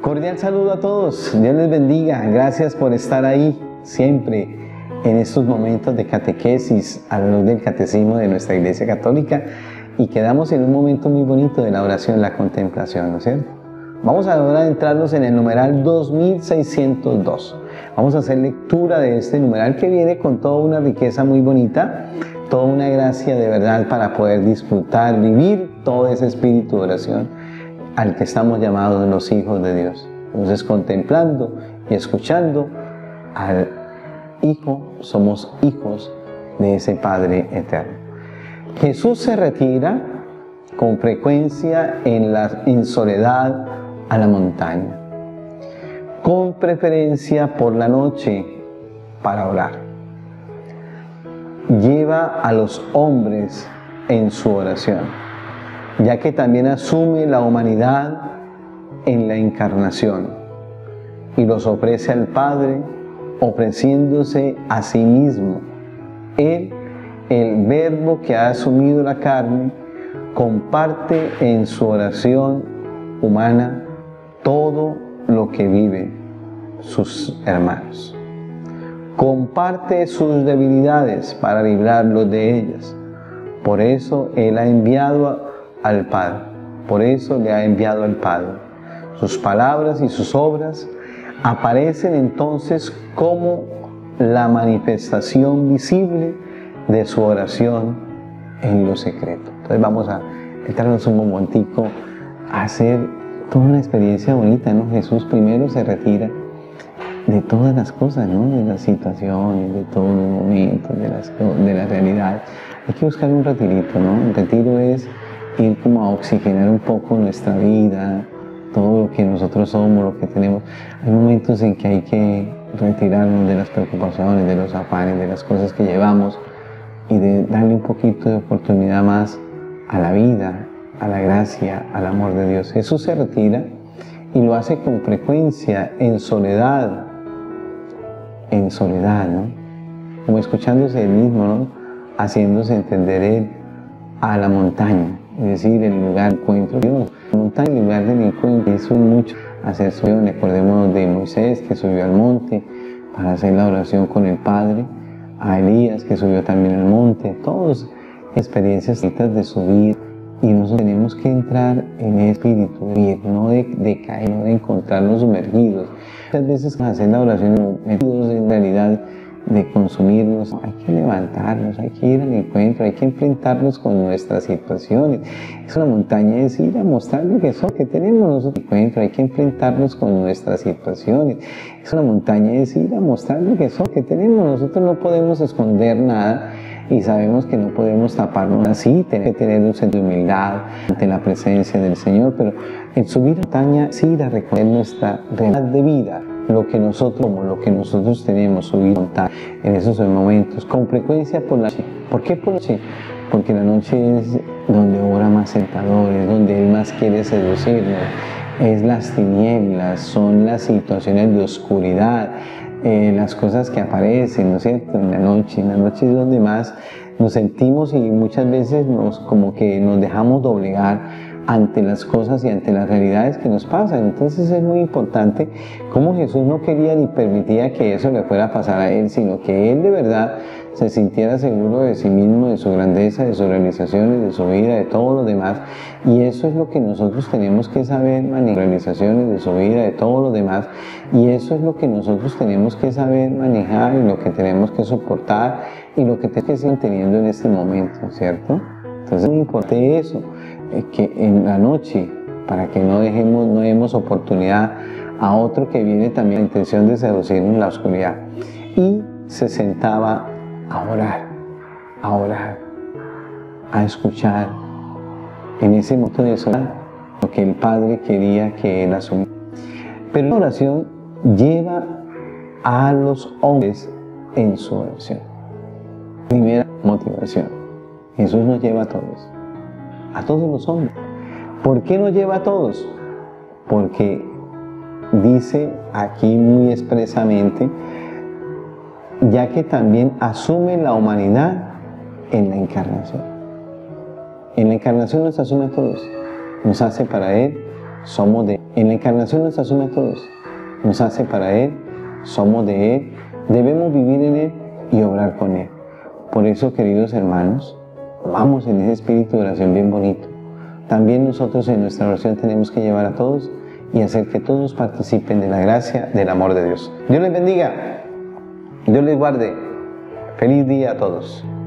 Cordial saludo a todos, Dios les bendiga, gracias por estar ahí siempre en estos momentos de catequesis a la luz del catecismo de nuestra Iglesia Católica, y quedamos en un momento muy bonito de la oración, la contemplación, ¿no es cierto? Vamos ahora a adentrarnos en el numeral 2602. Vamos a hacer lectura de este numeral que viene con toda una riqueza muy bonita, toda una gracia de verdad para poder disfrutar, vivir todo ese espíritu de oración al que estamos llamados los hijos de Dios. Entonces, contemplando y escuchando al Hijo, somos hijos de ese Padre eterno. Jesús se retira con frecuencia en soledad a la montaña, con preferencia por la noche para orar. Lleva a los hombres en su oración, ya que también asume la humanidad en la encarnación y los ofrece al Padre, ofreciéndose a sí mismo. Él, el Verbo que ha asumido la carne, comparte en su oración humana todo lo que viven sus hermanos. Comparte sus debilidades para librarlos de ellas. Por eso Él ha enviado al Padre. Por eso le ha enviado al Padre. Sus palabras y sus obras aparecen entonces como la manifestación visible de su oración en lo secreto. Entonces vamos a entrarnos un momentico a hacer toda una experiencia bonita, ¿no? Jesús primero se retira de todas las cosas, ¿no? De las situaciones, de todos los momentos, de la realidad. Hay que buscar un retirito, ¿no? El retiro es ir como a oxigenar un poco nuestra vida, todo lo que nosotros somos, lo que tenemos. Hay momentos en que hay que retirarnos de las preocupaciones, de los afanes, de las cosas que llevamos, y de darle un poquito de oportunidad más a la vida, a la gracia, al amor de Dios. Jesús se retira y lo hace con frecuencia en soledad, ¿no? Como escuchándose él mismo, ¿no? Haciéndose entender él a la montaña, es decir, el lugar de encuentro de Dios. La montaña, el lugar del encuentro, eso es mucho hacer su oración. Acordémonos de Moisés, que subió al monte para hacer la oración con el Padre, a Elías, que subió también al monte, todas experiencias de subir, y nosotros tenemos que entrar en el espíritu, de vivir, no de caer, no de encontrarnos sumergidos. Muchas veces hacer la oración metidos en realidad de consumirnos, hay que levantarnos, hay que ir al encuentro, hay que enfrentarnos con nuestras situaciones. Es una montaña, es ir a mostrar lo que somos, que tenemos nosotros. Encuentro, hay que enfrentarnos con nuestras situaciones. Es una montaña, es ir a mostrar lo que somos, que tenemos nosotros. No podemos esconder nada y sabemos que no podemos taparnos así. Tenemos que tener un sentido de humildad ante la presencia del Señor, pero en subir la montaña es ir a reconocer nuestra realidad de vida, lo que nosotros somos, lo que nosotros tenemos, subir montaña en esos momentos, con frecuencia por la noche. ¿Por qué por la noche? Porque la noche es donde obra más tentador, es donde Él más quiere seducirnos, es las tinieblas, son las situaciones de oscuridad, las cosas que aparecen, ¿no es cierto? En la noche es donde más nos sentimos, y muchas veces como que nos dejamos doblegar ante las cosas y ante las realidades que nos pasan. Entonces es muy importante cómo Jesús no quería ni permitía que eso le fuera a pasar a Él, sino que Él de verdad se sintiera seguro de sí mismo, de su grandeza, de sus realizaciones, de su vida, de todo lo demás. Y eso es lo que nosotros tenemos que saber manejar, realizaciones de su vida, de todo lo demás. Y eso es lo que nosotros tenemos que saber manejar, y lo que tenemos que soportar, y lo que tenemos que seguir teniendo en este momento, ¿cierto? Entonces es muy importante eso, que en la noche, para que no demos oportunidad a otro que viene también con la intención de seducirnos en la oscuridad. Y se sentaba a orar, a escuchar en ese momento de soledad lo que el Padre quería que Él asumiera. Pero la oración lleva a los hombres en su oración. Primera motivación: Jesús nos lleva a todos los hombres. ¿Por qué nos lleva a todos? Porque dice aquí muy expresamente, ya que también asume la humanidad en la encarnación. En la encarnación nos asume a todos, nos hace para Él somos de Él. En la encarnación nos asume a todos, nos hace para Él, somos de Él, debemos vivir en Él y obrar con Él. Por eso, queridos hermanos, vamos en ese espíritu de oración bien bonito. También nosotros en nuestra oración tenemos que llevar a todos y hacer que todos participen de la gracia, del amor de Dios. Dios les bendiga, Dios les guarde. Feliz día a todos.